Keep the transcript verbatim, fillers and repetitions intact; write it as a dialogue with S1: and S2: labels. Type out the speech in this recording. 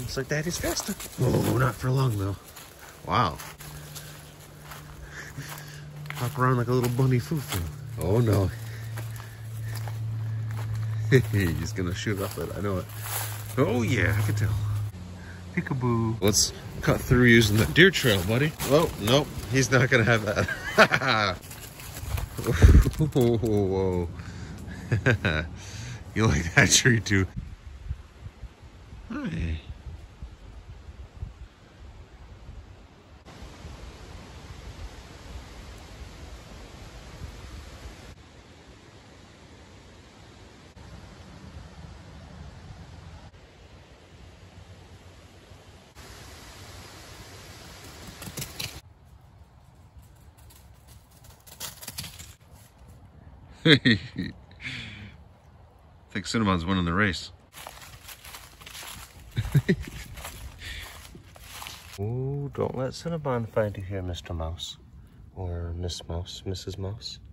S1: Looks like Daddy's fasting. Oh, not for long though. Wow. Hop around like a little bunny foo-foo. Oh no. He's gonna shoot off it, I know it. Oh yeah, I can tell. Peekaboo. Let's cut through using the deer trail, buddy. Oh, nope, he's not gonna have that. Whoa, whoa. You like that tree too? Hi. I think Cinnabon's winning the race. Oh, don't let Cinnabon find you here, Mister Mouse. Or Miss Mouse, Missus Mouse.